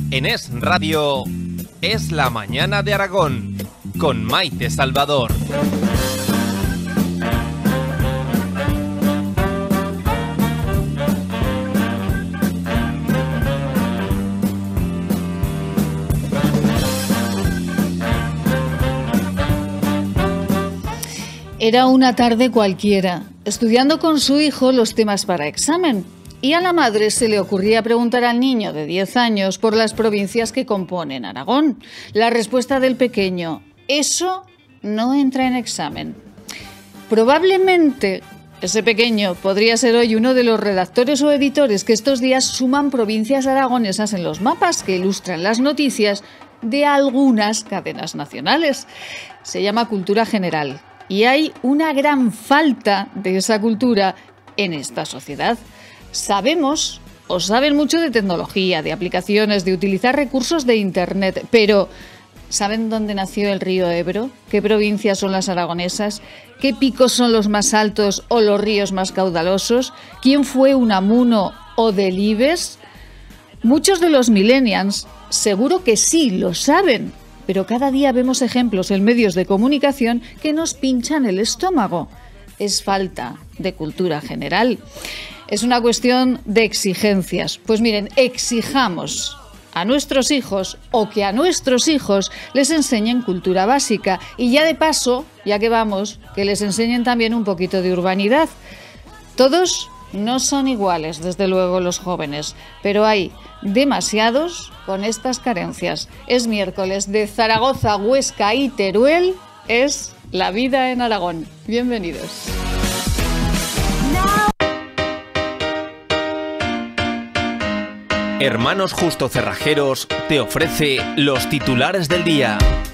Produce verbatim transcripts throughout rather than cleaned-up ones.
En Es Radio, Es la Mañana de Aragón, con Maite Salvador. Era una tarde cualquiera, estudiando con su hijo los temas para examen, y a la madre se le ocurría preguntar al niño de diez años por las provincias que componen Aragón. La respuesta del pequeño: eso no entra en examen. Probablemente ese pequeño podría ser hoy uno de los redactores o editores que estos días suman provincias aragonesas en los mapas que ilustran las noticias de algunas cadenas nacionales. Se llama cultura general. Y hay una gran falta de esa cultura en esta sociedad. Sabemos, o saben mucho de tecnología, de aplicaciones, de utilizar recursos de Internet, pero ¿saben dónde nació el río Ebro? ¿Qué provincias son las aragonesas? ¿Qué picos son los más altos o los ríos más caudalosos? ¿Quién fue Unamuno o Delibes? Muchos de los millennials seguro que sí lo saben, pero cada día vemos ejemplos en medios de comunicación que nos pinchan el estómago. Es falta de cultura general. Es una cuestión de exigencias. Pues miren, exijamos a nuestros hijos o que a nuestros hijos les enseñen cultura básica y ya de paso, ya que vamos, que les enseñen también un poquito de urbanidad. Todos no son iguales, desde luego, los jóvenes, pero hay demasiados con estas carencias. Es miércoles de Zaragoza, Huesca y Teruel. Es La Vida en Aragón. Bienvenidos. Hermanos Justo Cerrajeros te ofrece los titulares del día.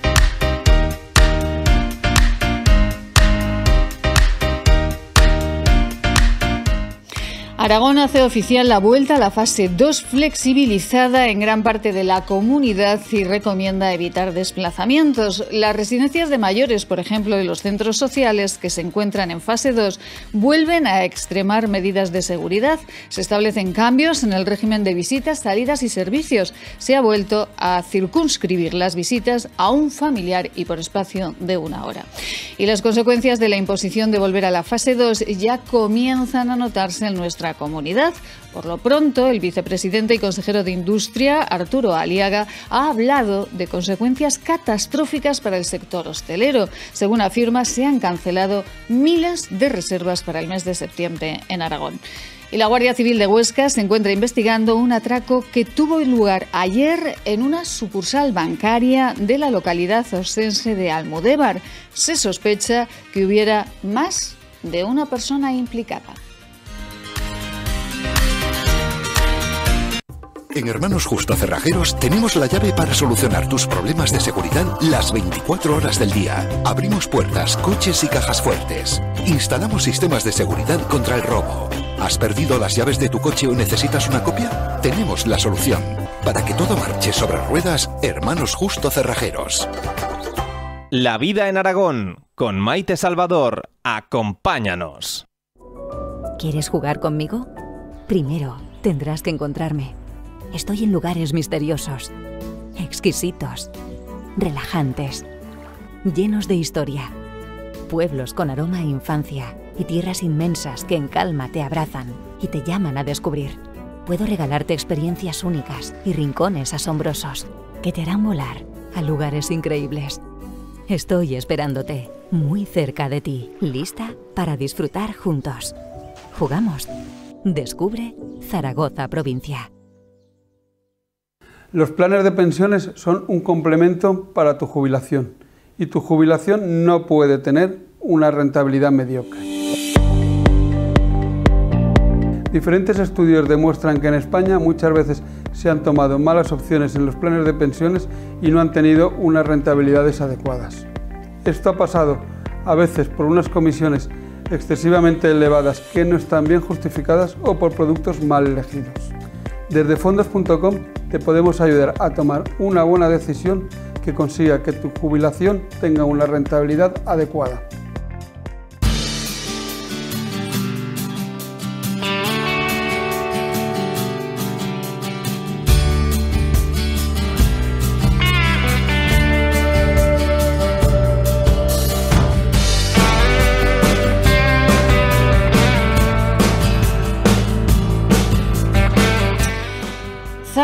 Aragón hace oficial la vuelta a la fase dos flexibilizada en gran parte de la comunidad y recomienda evitar desplazamientos. Las residencias de mayores, por ejemplo, y los centros sociales que se encuentran en fase dos vuelven a extremar medidas de seguridad. Se establecen cambios en el régimen de visitas, salidas y servicios. Se ha vuelto a circunscribir las visitas a un familiar y por espacio de una hora. Y las consecuencias de la imposición de volver a la fase dos ya comienzan a notarse en nuestra comunidad. Por lo pronto, el vicepresidente y consejero de Industria, Arturo Aliaga, ha hablado de consecuencias catastróficas para el sector hostelero. Según afirma, se han cancelado miles de reservas para el mes de septiembre en Aragón. Y la Guardia Civil de Huesca se encuentra investigando un atraco que tuvo lugar ayer en una sucursal bancaria de la localidad ostense de Almudévar. Se sospecha que hubiera más de una persona implicada. En Hermanos Justo Cerrajeros tenemos la llave para solucionar tus problemas de seguridad las veinticuatro horas del día. Abrimos puertas, coches y cajas fuertes. Instalamos sistemas de seguridad contra el robo. ¿Has perdido las llaves de tu coche o necesitas una copia? Tenemos la solución. Para que todo marche sobre ruedas, Hermanos Justo Cerrajeros. La Vida en Aragón, con Maite Salvador. Acompáñanos. ¿Quieres jugar conmigo? Primero tendrás que encontrarme. Estoy en lugares misteriosos, exquisitos, relajantes, llenos de historia, pueblos con aroma a infancia y tierras inmensas que en calma te abrazan y te llaman a descubrir. Puedo regalarte experiencias únicas y rincones asombrosos que te harán volar a lugares increíbles. Estoy esperándote, muy cerca de ti, lista para disfrutar juntos. ¿Jugamos? Descubre Zaragoza Provincia. Los planes de pensiones son un complemento para tu jubilación y tu jubilación no puede tener una rentabilidad mediocre. Diferentes estudios demuestran que en España muchas veces se han tomado malas opciones en los planes de pensiones y no han tenido unas rentabilidades adecuadas. Esto ha pasado a veces por unas comisiones excesivamente elevadas que no están bien justificadas o por productos mal elegidos. Desde fondos punto com te podemos ayudar a tomar una buena decisión que consiga que tu jubilación tenga una rentabilidad adecuada.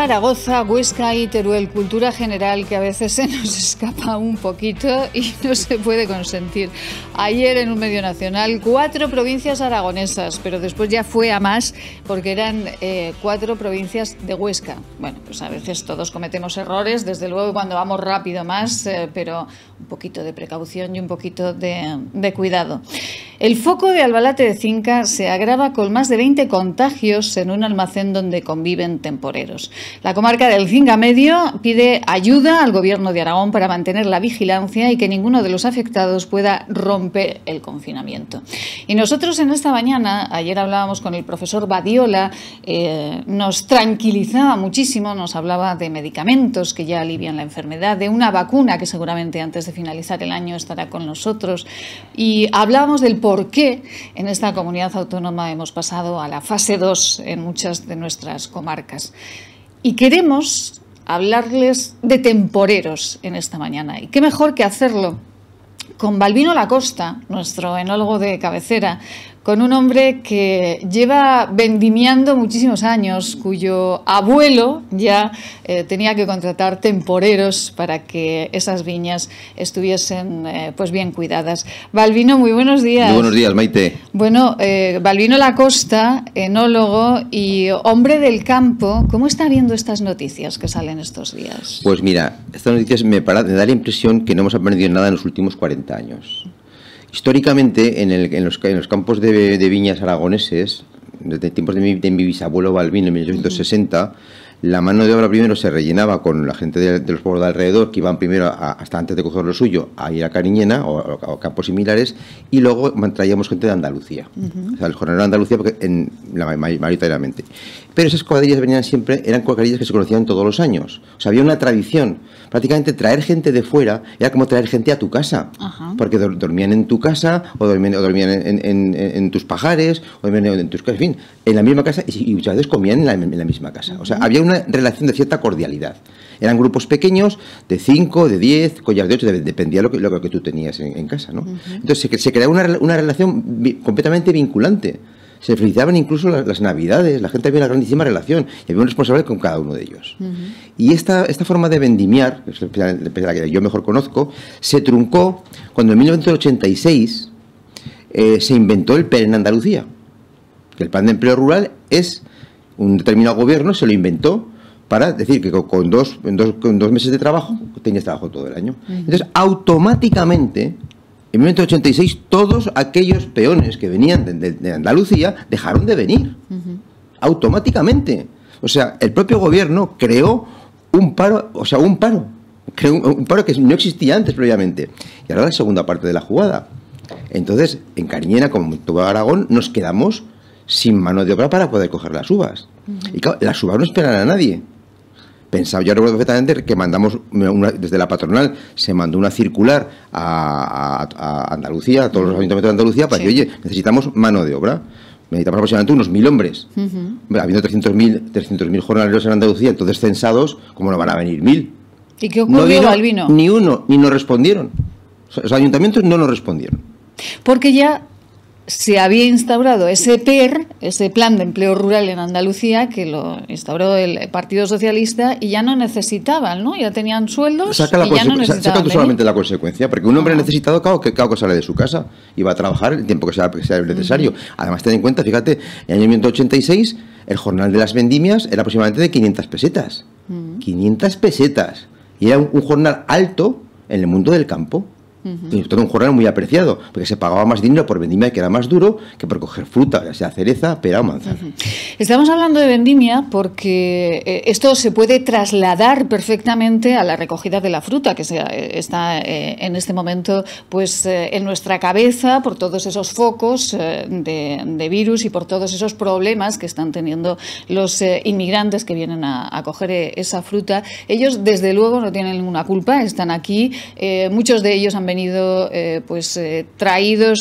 Zaragoza, Huesca y Teruel, cultura general que a veces se nos escapa un poquito y no se puede consentir. Ayer en un medio nacional, cuatro provincias aragonesas, pero después ya fue a más porque eran eh, cuatro provincias de Huesca. Bueno, pues a veces todos cometemos errores, desde luego cuando vamos rápido más, eh, pero un poquito de precaución y un poquito de, de cuidado. El foco de Albalate de Cinca se agrava con más de veinte contagios en un almacén donde conviven temporeros. La comarca del Cinca Medio pide ayuda al Gobierno de Aragón para mantener la vigilancia y que ninguno de los afectados pueda romper el confinamiento. Y nosotros en esta mañana, ayer hablábamos con el profesor Badiola, eh, nos tranquilizaba muchísimo, nos hablaba de medicamentos que ya alivian la enfermedad, de una vacuna que seguramente antes de finalizar el año estará con nosotros, y hablábamos del por qué en esta comunidad autónoma hemos pasado a la fase dos en muchas de nuestras comarcas. Y queremos hablarles de temporeros en esta mañana. Y qué mejor que hacerlo con Balbino Lacosta, nuestro enólogo de cabecera, con un hombre que lleva vendimiando muchísimos años, cuyo abuelo ya eh, tenía que contratar temporeros para que esas viñas estuviesen eh, pues bien cuidadas. Balbino, muy buenos días. Muy buenos días, Maite. Bueno, eh, Balbino Lacosta, enólogo y hombre del campo, ¿cómo está viendo estas noticias que salen estos días? Pues mira, estas noticias me, para, me da la impresión que no hemos aprendido nada en los últimos cuarenta años. Históricamente, en, el, en, los, en los campos de, de viñas aragoneses, desde tiempos de mi, de mi bisabuelo Balbino en mil novecientos sesenta, uh-huh. la mano de obra primero se rellenaba con la gente de, de los pueblos de alrededor, que iban primero, a, hasta antes de coger lo suyo, a ir a Cariñena o, o, o campos similares, y luego traíamos gente de Andalucía. Uh-huh. O sea, el jornalero de Andalucía, porque en, la, mayoritariamente. Pero esas cuadrillas venían siempre, eran cuadrillas que se conocían todos los años. O sea, había una tradición. Prácticamente traer gente de fuera era como traer gente a tu casa. Ajá. Porque do, dormían en tu casa, o dormían, o dormían en, en, en, en tus pajares, o dormían en tus casas, en fin, en la misma casa, y, y muchas veces comían en la, en la misma casa. Uh-huh. O sea, había una relación de cierta cordialidad. Eran grupos pequeños, de cinco, de diez, collas de ocho, de, dependía de lo que, lo que tú tenías en, en casa, ¿no? Uh-huh. Entonces se, se creaba una, una relación vi, completamente vinculante. Se felicitaban incluso las, las navidades, la gente había una grandísima relación y había un responsable con cada uno de ellos. Uh-huh. Y esta, esta forma de vendimiar, que es la que yo mejor conozco, se truncó cuando en mil novecientos ochenta y seis eh, se inventó el P E R en Andalucía. Que el Plan de Empleo Rural es, un determinado gobierno se lo inventó para decir que con dos, con dos, con dos meses de trabajo tenías trabajo todo el año. Uh-huh. Entonces, automáticamente, en mil novecientos ochenta y seis, todos aquellos peones que venían de, de, de Andalucía dejaron de venir. Uh-huh. Automáticamente. O sea, el propio gobierno creó un paro, o sea, un paro. Creó un, un paro que no existía antes previamente. Y ahora la segunda parte de la jugada. Entonces, en Cariñena, como en todo Aragón, nos quedamos sin mano de obra para poder coger las uvas. Uh-huh. Y claro, las uvas no esperan a nadie. Pensaba, yo recuerdo perfectamente que mandamos, una, desde la patronal, se mandó una circular a, a, a Andalucía, a todos los ayuntamientos de Andalucía, para sí. que, oye, necesitamos mano de obra. Necesitamos aproximadamente unos mil hombres. Uh-huh. Habiendo trescientos mil jornaleros en Andalucía, entonces censados, ¿cómo no van a venir mil? ¿Y qué ocurrió, no vino Balbino? Ni uno, ni nos respondieron. Los ayuntamientos no nos respondieron. Porque ya se había instaurado ese P E R, ese Plan de Empleo Rural en Andalucía, que lo instauró el Partido Socialista, y ya no necesitaban, ¿no? Ya tenían sueldos saca y ya no necesitaban Saca tú venir. solamente la consecuencia, porque un hombre ah. necesitado, claro, que claro que sale de su casa y va a trabajar el tiempo que sea, que sea necesario. Uh-huh. Además, ten en cuenta, fíjate, en el año mil novecientos ochenta y seis, el jornal de las vendimias era aproximadamente de quinientas pesetas. Uh-huh. quinientas pesetas. Y era un, un jornal alto en el mundo del campo. Uh-huh. Todo un jornal muy apreciado, porque se pagaba más dinero por vendimia, que era más duro, que por coger fruta, ya sea cereza, pera o manzana. Uh-huh. Estamos hablando de vendimia porque eh, esto se puede trasladar perfectamente a la recogida de la fruta, que se, eh, está eh, en este momento pues eh, en nuestra cabeza por todos esos focos eh, de, de virus y por todos esos problemas que están teniendo los eh, inmigrantes que vienen a, a coger eh, esa fruta. Ellos, desde luego, no tienen ninguna culpa, están aquí. Eh, muchos de ellos han venido eh, pues eh, traídos eh,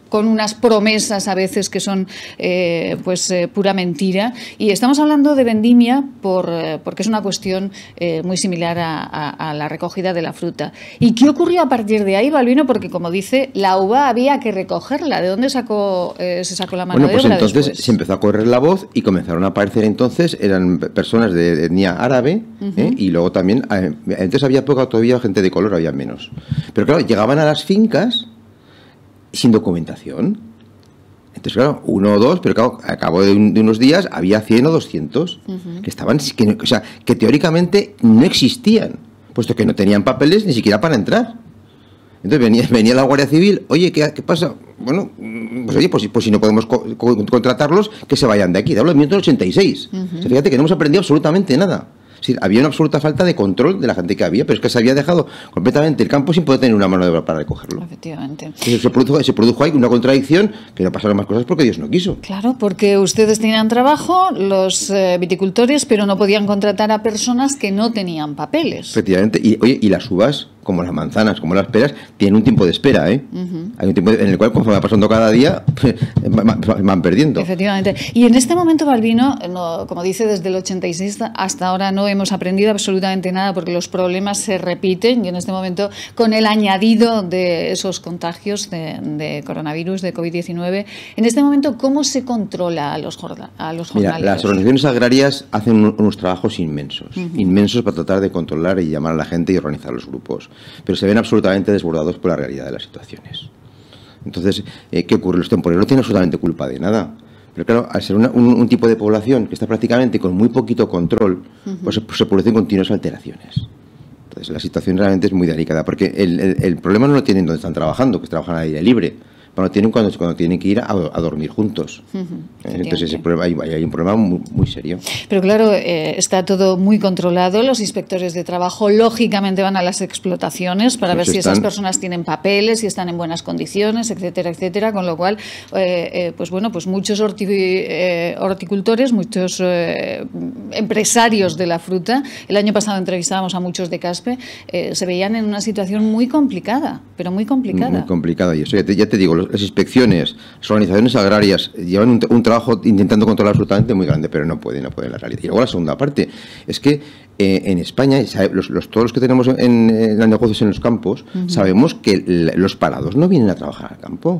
con unas promesas a veces que son eh, pues eh, pura mentira. Y estamos hablando de vendimia por, eh, porque es una cuestión eh, muy similar a, a, a la recogida de la fruta. ¿Y qué ocurrió a partir de ahí, Balbino? Porque, como dice, la uva había que recogerla. ¿De dónde sacó, eh, se sacó la mano bueno, de pues obra entonces después? se empezó a correr la voz y comenzaron a aparecer entonces, eran personas de etnia árabe, uh-huh. ¿eh? Y luego también, eh, entonces había poca todavía gente de color, había menos. Pero claro, llegaban a las fincas sin documentación. Entonces, claro, uno o dos, pero claro, a cabo de, un, de unos días había cien o doscientos uh-huh. que estaban, que, o sea, que teóricamente no existían, puesto que no tenían papeles ni siquiera para entrar. Entonces venía, venía la Guardia Civil, oye, ¿qué, qué pasa? Bueno, pues oye, pues, pues si no podemos co co contratarlos, que se vayan de aquí. Te hablo de mil novecientos ochenta y seis. Uh-huh. O sea, fíjate que no hemos aprendido absolutamente nada. Es decir, había una absoluta falta de control de la gente que había, pero es que se había dejado completamente el campo sin poder tener una mano de obra para recogerlo. Efectivamente. Entonces, se, produjo, se produjo ahí una contradicción, que no pasaron más cosas porque Dios no quiso. Claro, porque ustedes tenían trabajo, los eh, viticultores, pero no podían contratar a personas que no tenían papeles. Efectivamente. Y, oye, y las uvas, como las manzanas, como las peras, tienen un tiempo de espera, ¿eh? Uh-huh. Hay un tiempo en el cual, conforme va pasando cada día, van perdiendo. Efectivamente. Y en este momento, Balbino, no, como dice, desde el ochenta y seis hasta ahora no hemos aprendido absolutamente nada porque los problemas se repiten y en este momento, con el añadido de esos contagios de, de coronavirus, de COVID diecinueve, en este momento, ¿cómo se controla a los, a los jornaleros? Mira, las organizaciones agrarias hacen unos, unos trabajos inmensos, uh-huh. inmensos para tratar de controlar y llamar a la gente y organizar los grupos, pero se ven absolutamente desbordados por la realidad de las situaciones. Entonces, eh, ¿qué ocurre? Los temporeros no tienen absolutamente culpa de nada. Pero claro, al ser una, un, un tipo de población que está prácticamente con muy poquito control, uh-huh. pues se, se producen continuas alteraciones. Entonces, la situación realmente es muy delicada, porque el, el, el problema no lo tienen donde están trabajando, que trabajan al aire libre. Bueno, tienen cuando, cuando tienen que ir a, a dormir juntos. Uh-huh. Entonces ese problema, hay, hay un problema muy, muy serio. Pero claro, eh, está todo muy controlado. Los inspectores de trabajo lógicamente van a las explotaciones para pues ver están... si esas personas tienen papeles, si están en buenas condiciones, etcétera, etcétera. Con lo cual, eh, eh, pues bueno, pues muchos horti eh, horticultores, muchos eh, empresarios de la fruta, el año pasado entrevistábamos a muchos de Caspe, eh, se veían en una situación muy complicada, pero muy complicada. Muy, muy complicada. Y eso ya te, ya te digo, los las inspecciones, las organizaciones agrarias llevan un, un trabajo intentando controlar absolutamente muy grande, pero no pueden, no pueden la realidad. Y luego la segunda parte es que eh, en España, los, los, todos los que tenemos en, en los negocios en los campos, uh-huh. sabemos que los parados no vienen a trabajar al campo.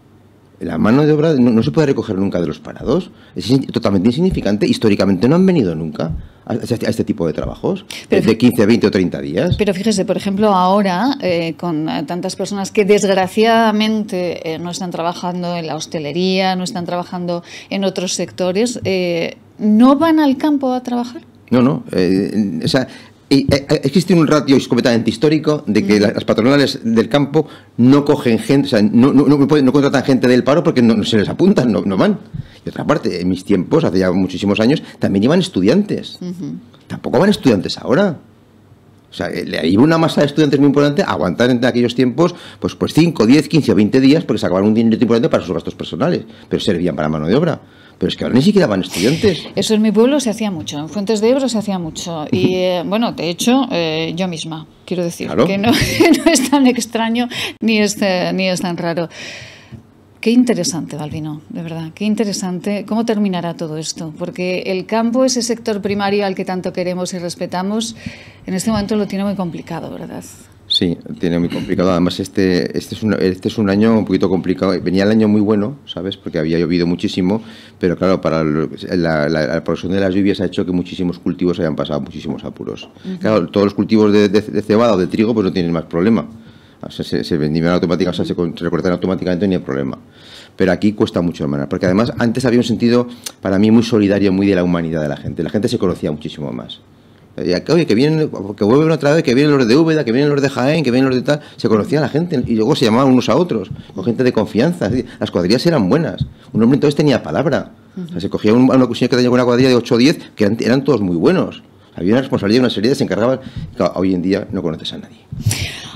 La mano de obra no, no se puede recoger nunca de los parados. Es totalmente insignificante. Históricamente no han venido nunca a, a este tipo de trabajos, pero, de quince, veinte o treinta días. Pero fíjese, por ejemplo, ahora, eh, con tantas personas que desgraciadamente eh, no están trabajando en la hostelería, no están trabajando en otros sectores, eh, ¿no van al campo a trabajar? No, no. Eh, o sea, Y existe un ratio completamente histórico de que las patronales del campo no cogen gente, o sea, no, no, no, no contratan gente del paro porque no, no se les apuntan, no, no van. Y otra parte, en mis tiempos, hace ya muchísimos años, también iban estudiantes. Uh-huh. Tampoco van estudiantes ahora. O sea, le iba una masa de estudiantes muy importante a aguantar en aquellos tiempos pues, pues cinco, diez, quince o veinte días porque sacaban un dinero importante para sus gastos personales, pero servían para mano de obra. Pero es que ahora ni siquiera van estudiantes. Eso en mi pueblo se hacía mucho, en Fuentes de Ebro se hacía mucho. Y eh, bueno, de hecho, eh, yo misma, quiero decir, claro. que no, no es tan extraño ni es, eh, ni es tan raro. Qué interesante, Balbino, de verdad, qué interesante. ¿Cómo terminará todo esto? Porque el campo, ese sector primario al que tanto queremos y respetamos, en este momento lo tiene muy complicado, ¿verdad? Sí, tiene muy complicado. Además, este, este, es un, este es un año un poquito complicado. Venía el año muy bueno, ¿sabes? Porque había llovido muchísimo, pero claro, para la, la, la producción de las lluvias ha hecho que muchísimos cultivos hayan pasado muchísimos apuros. Uh-huh. Claro, todos los cultivos de, de, de cebada o de trigo pues no tienen más problema. O sea, se, se vendimian automáticamente, o sea, se recortan automáticamente, ni hay problema. Pero aquí cuesta mucho más, porque además antes había un sentido, para mí, muy solidario, muy de la humanidad de la gente. La gente se conocía muchísimo más. Oye, que vienen, que vuelven otra vez, que vienen los de Úbeda, que vienen los de Jaén, que vienen los de tal. Se conocía la gente y luego se llamaban unos a otros, con gente de confianza. Las cuadrillas eran buenas. Un hombre entonces tenía palabra. O sea, se cogía un, a una cuchilla que tenía una cuadrilla de ocho o diez, que eran, eran todos muy buenos. Había una responsabilidad, una seriedad, se encargaban. Claro, hoy en día no conoces a nadie.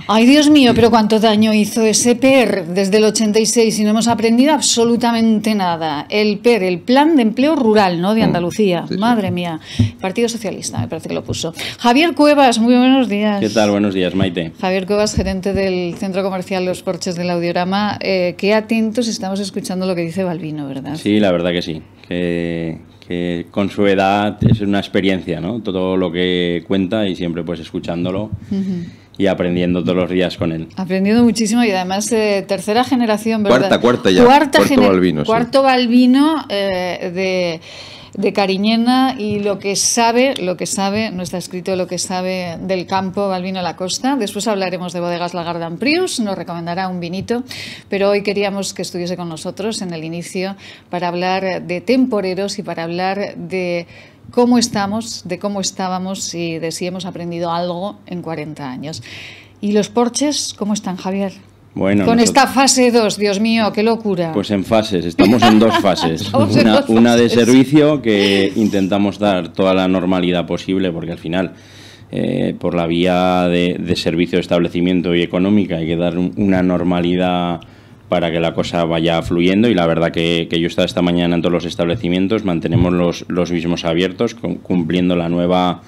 Ay, Dios mío, pero cuánto daño hizo ese P E R desde el ochenta y seis y no hemos aprendido absolutamente nada. El P E R, el Plan de Empleo Rural, ¿no?, de Andalucía. Sí, sí. Madre mía. Partido Socialista, me parece que lo puso. Javier Cuevas, muy buenos días. ¿Qué tal? Buenos días, Maite. Javier Cuevas, gerente del Centro Comercial Los Porches del Audiorama. Eh, qué atentos estamos escuchando lo que dice Balbino, ¿verdad? Sí, la verdad que sí. Que, que con su edad es una experiencia, ¿no? Todo lo que cuenta y siempre pues escuchándolo. Uh-huh. Y aprendiendo todos los días con él. Aprendiendo muchísimo y además eh, tercera generación, ¿verdad? Cuarta, cuarta ya. Cuarta cuarto Balbino. Cuarto sí. Balbino eh, de, de Cariñena, y lo que sabe, lo que sabe, no está escrito lo que sabe del campo Balbino Lacosta. Después hablaremos de Bodegas Lagardán Prius, nos recomendará un vinito, pero hoy queríamos que estuviese con nosotros en el inicio para hablar de temporeros y para hablar de cómo estamos, de cómo estábamos y de si hemos aprendido algo en cuarenta años. ¿Y los Porches cómo están, Javier? Bueno, con nosotros, esta fase dos, Dios mío, qué locura. Pues en fases, estamos en dos fases. una, en dos una fases. De servicio, que intentamos dar toda la normalidad posible, porque al final, eh, por la vía de, de servicio, de establecimiento y económica, hay que dar un, una normalidad para que la cosa vaya fluyendo, y la verdad que, que yo he estado esta mañana en todos los establecimientos, mantenemos los, los mismos abiertos, con, cumpliendo la nueva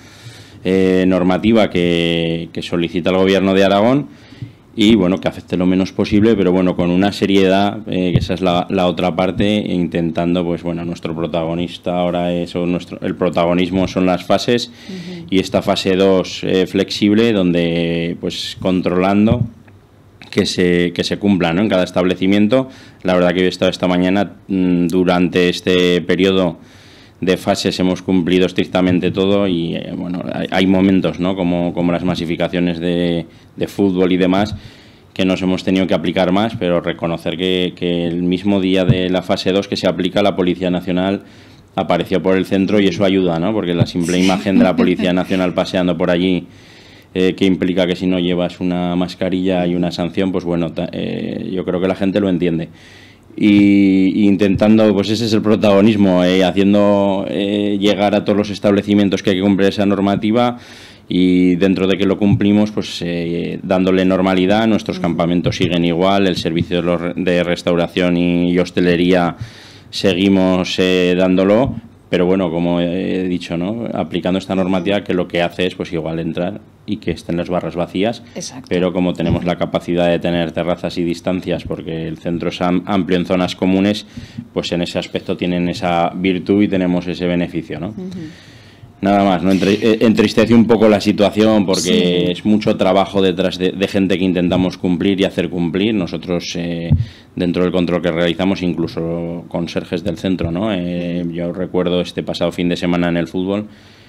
eh, normativa que, que solicita el Gobierno de Aragón, y bueno, que afecte lo menos posible, pero bueno, con una seriedad, eh, que esa es la, la otra parte, e intentando, pues bueno, nuestro protagonista ahora es, o nuestro, el protagonismo son las fases, uh-huh. y esta fase dos eh, flexible, donde pues controlando que se, que se cumpla, ¿no?, en cada establecimiento. La verdad que yo he estado esta mañana, durante este periodo de fases hemos cumplido estrictamente todo, y eh, bueno, hay, hay momentos, ¿no?, como, como las masificaciones de, de fútbol y demás, que nos hemos tenido que aplicar más, pero reconocer que, que el mismo día de la fase dos que se aplica, la Policía Nacional apareció por el centro, y eso ayuda, ¿no?, porque la simple imagen de la Policía Nacional paseando por allí, Eh, que implica que si no llevas una mascarilla hay una sanción, pues bueno, eh, yo creo que la gente lo entiende. Y, y intentando, pues ese es el protagonismo, eh, haciendo eh, llegar a todos los establecimientos que hay que cumplir esa normativa, y dentro de que lo cumplimos, pues eh, dándole normalidad. Nuestros campamentos siguen igual, el servicio de, los, de restauración y, y hostelería seguimos eh, dándolo. Pero bueno, como he dicho, ¿no?, aplicando esta normativa, que lo que hace es pues igual entrar y que estén las barras vacías. Exacto. Pero como tenemos la capacidad de tener terrazas y distancias, porque el centro es amplio en zonas comunes, pues en ese aspecto tienen esa virtud y tenemos ese beneficio, ¿no? Uh-huh. Nada más, ¿no? Entristece un poco la situación, porque sí. es mucho trabajo detrás de, de gente que intentamos cumplir y hacer cumplir. Nosotros, eh, dentro del control que realizamos, incluso conserjes del centro, ¿no? Eh, yo recuerdo este pasado fin de semana en el fútbol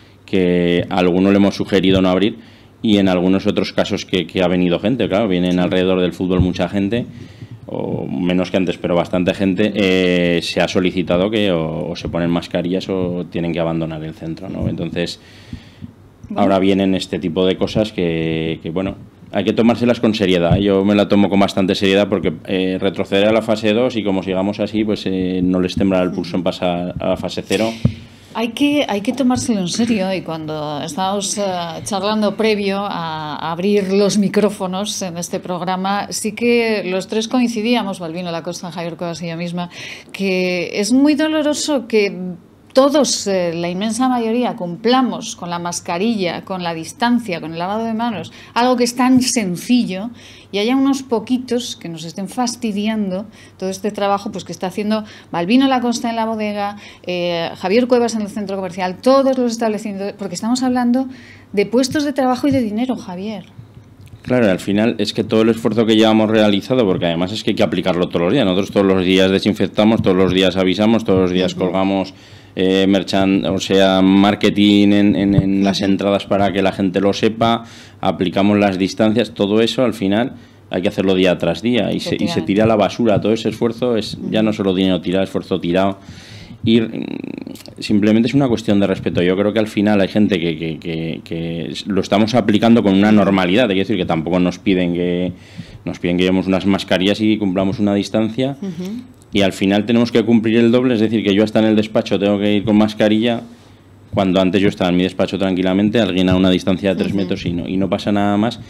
que a alguno le hemos sugerido no abrir, y en algunos otros casos que, que ha venido gente, claro, vienen alrededor del fútbol mucha gente, o menos que antes, pero bastante gente, eh, se ha solicitado que o, o se ponen mascarillas o tienen que abandonar el centro, ¿no? Entonces, bueno, ahora vienen este tipo de cosas que, que, bueno, hay que tomárselas con seriedad. Yo me la tomo con bastante seriedad, porque eh, retrocederé a la fase dos, y como sigamos así, pues eh, no les temblará el pulso en pasar a la fase cero. Hay que, hay que tomárselo en serio, y cuando estábamos uh, charlando previo a, a abrir los micrófonos en este programa, sí que los tres coincidíamos, Balbino Lacosta, Javier Cuevas y yo misma, que es muy doloroso que todos, eh, la inmensa mayoría, cumplamos con la mascarilla, con la distancia, con el lavado de manos, algo que es tan sencillo, y haya unos poquitos que nos estén fastidiando todo este trabajo pues que está haciendo Balbino Lacosta en la bodega, eh, Javier Cuevas en el centro comercial, todos los establecimientos, porque estamos hablando de puestos de trabajo y de dinero, Javier. Claro, al final es que todo el esfuerzo que llevamos realizado, porque además es que hay que aplicarlo todos los días. Nosotros todos los días desinfectamos, todos los días avisamos, todos los días uh-huh. colgamos eh, merchan, o sea, marketing en, en, en las entradas para que la gente lo sepa, aplicamos las distancias, todo eso al final hay que hacerlo día tras día, y se, y se tira a la basura. Todo ese esfuerzo es uh-huh. ya no solo dinero tirado, esfuerzo tirado. Y simplemente es una cuestión de respeto. Yo creo que al final hay gente que, que, que, que lo estamos aplicando con una normalidad. Hay que decir que tampoco nos piden que nos piden que llevemos unas mascarillas y cumplamos una distancia. Uh-huh. Y al final tenemos que cumplir el doble. Es decir, que yo hasta en el despacho tengo que ir con mascarilla, cuando antes yo estaba en mi despacho tranquilamente, alguien a una distancia de tres uh-huh. metros y no, y no pasa nada más.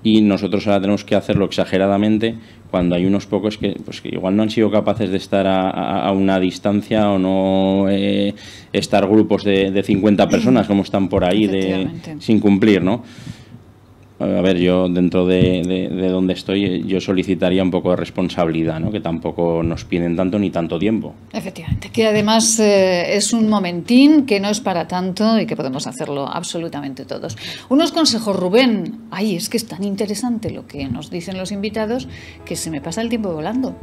y nosotros ahora tenemos que hacerlo exageradamente cuando hay unos pocos que, pues, que igual no han sido capaces de estar a, a, a una distancia o no eh, estar grupos de, de cincuenta personas como están por ahí de, sin cumplir, ¿no? A ver, yo dentro de, de, de donde estoy, yo solicitaría un poco de responsabilidad, ¿no? Que tampoco nos piden tanto ni tanto tiempo. Efectivamente, que además eh, es un momentín que no es para tanto y que podemos hacerlo absolutamente todos. Unos consejos, Rubén. Ay, es que es tan interesante lo que nos dicen los invitados que se me pasa el tiempo volando.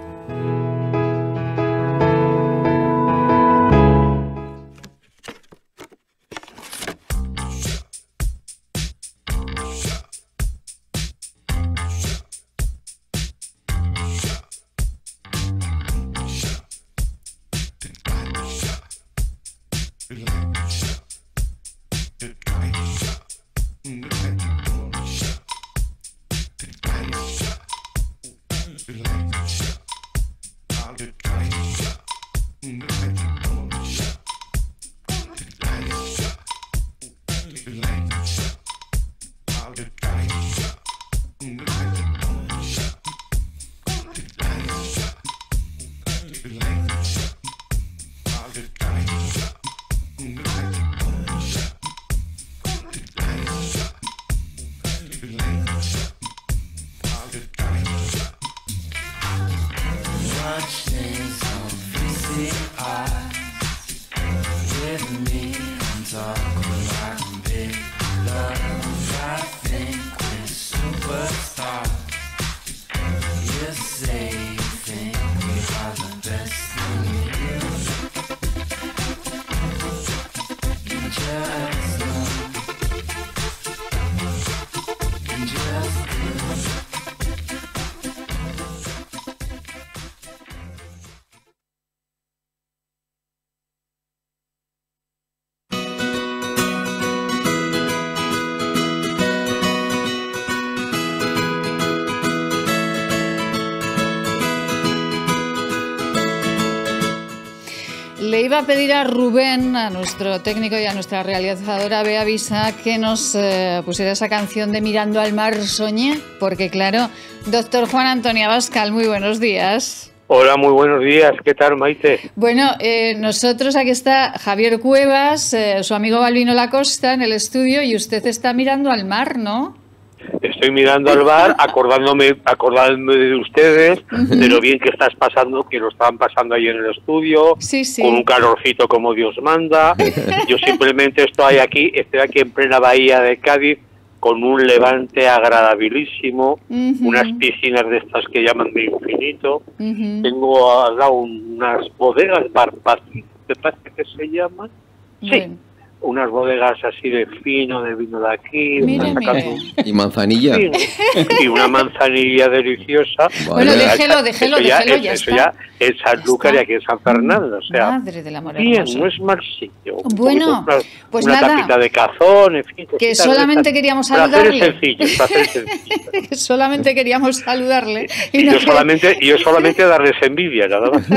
Le iba a pedir a Rubén, a nuestro técnico y a nuestra realizadora Bea Visa, que nos eh, pusiera esa canción de Mirando al mar soñé, porque claro, doctor Juan Antonio Abascal, muy buenos días. Hola, muy buenos días. ¿Qué tal, Maite? Bueno, eh, nosotros aquí está Javier Cuevas, eh, su amigo Balbino Lacosta en el estudio y usted está mirando al mar, ¿no? Estoy mirando al bar, acordándome, acordándome de ustedes, uh-huh. de lo bien que estás pasando, que lo estaban pasando ahí en el estudio, sí, sí. con un calorcito como Dios manda. Yo simplemente estoy aquí, estoy aquí en plena bahía de Cádiz, con un levante agradabilísimo, uh-huh. unas piscinas de estas que llaman de infinito. Uh-huh. Tengo al lado unas bodegas, Barbacín, me parece que se llaman. Sí. Bien. Unas bodegas así de fino, de vino de aquí. Mire, mire. Y manzanilla. Sí, y una manzanilla deliciosa. Bueno, vale. déjelo, déjelo, eso ya, déjelo, es, ya eso está. ya en Sanlúcar y aquí en San Fernando. O sea, madre del amor bien, hermoso. no es mal sitio. Bueno, una, pues una nada. tapita de cazón, en fin. Que solamente queríamos saludarle. Sencillo, sencillo. Que solamente queríamos saludarle. Y, y no yo, que... solamente, yo solamente darles envidia, nada más.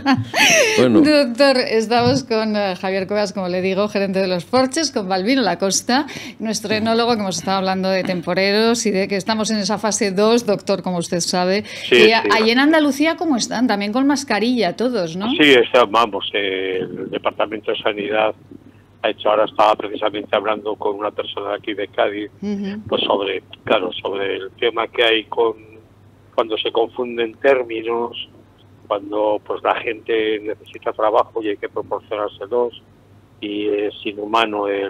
Bueno. Doctor, estamos con uh, Javier Cuevas, como le digo, gerente de los Porches, con Balbino Lacosta, nuestro enólogo, que hemos estado hablando de temporeros y de que estamos en esa fase dos, doctor, como usted sabe. Sí, y sí. Ahí en Andalucía, ¿cómo están? También con mascarilla todos, ¿no? Sí, está, vamos, eh, el Departamento de Sanidad ha hecho, ahora estaba precisamente hablando con una persona de aquí de Cádiz, uh-huh. pues sobre, claro, sobre el tema que hay con cuando se confunden términos, cuando pues la gente necesita trabajo y hay que proporcionárselos, y es inhumano el,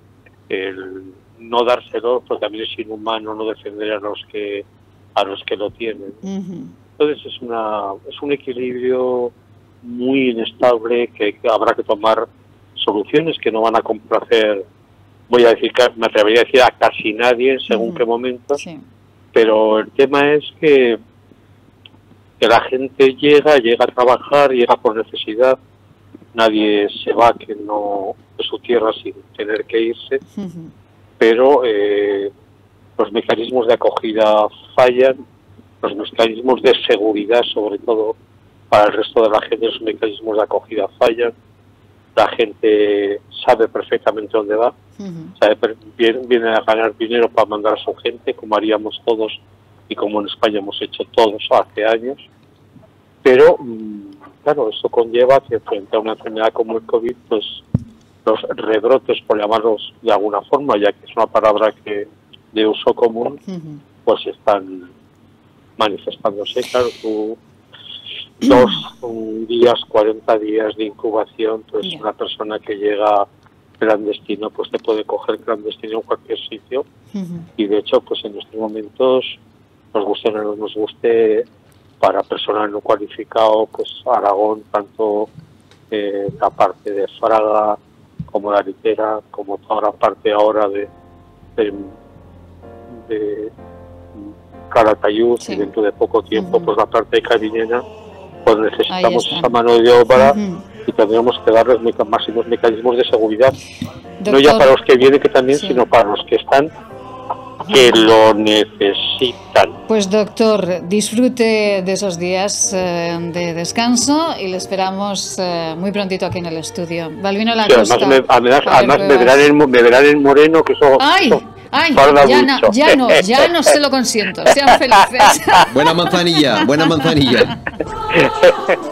el no dárselo, pero también es inhumano no defender a los que a los que lo tienen. Uh-huh. Entonces es una es un equilibrio muy inestable que, que habrá que tomar soluciones que no van a complacer, voy a decir, me atrevería a decir a casi nadie según uh-huh. qué momento, sí. Pero el tema es que que la gente llega, llega a trabajar, llega por necesidad. Nadie se va que no de su tierra sin tener que irse, uh-huh. pero eh, los mecanismos de acogida fallan, los mecanismos de seguridad, sobre todo para el resto de la gente, los mecanismos de acogida fallan, la gente sabe perfectamente dónde va, uh-huh. sabe, viene, viene a ganar dinero para mandar a su gente, como haríamos todos y como en España hemos hecho todos hace años, pero claro, eso conlleva que frente a una enfermedad como el COVID, pues los rebrotes, por llamarlos de alguna forma, ya que es una palabra que de uso común, uh-huh. pues están manifestándose. Claro, tú, dos uh-huh. días, cuarenta días de incubación, pues yeah. una persona que llega clandestino, pues te puede coger clandestino en cualquier sitio, uh-huh. y de hecho, pues en estos momentos, nos guste o no nos guste, para personal no cualificado, pues Aragón, tanto eh, la parte de Fraga, como la Litera, como toda la parte ahora de, de, de Calatayud, sí. y dentro de poco tiempo, uh-huh. pues la parte de Cariñena, pues necesitamos esa mano de obra, uh-huh. y tendríamos que darles meca- máximos mecanismos de seguridad, Doctor, no ya para los que vienen, que también, sí. sino para los que están, que lo necesitan. Pues doctor, disfrute de esos días eh, de descanso y le esperamos eh, muy prontito aquí en el estudio. Balbino La sí, Costa. Además, me, además, además me, verán en, me verán en moreno, que eso... ¡Ay! eso ¡Ay! Ya no, ya no, ya no se lo consiento. Sean felices. Buena manzanilla, buena manzanilla.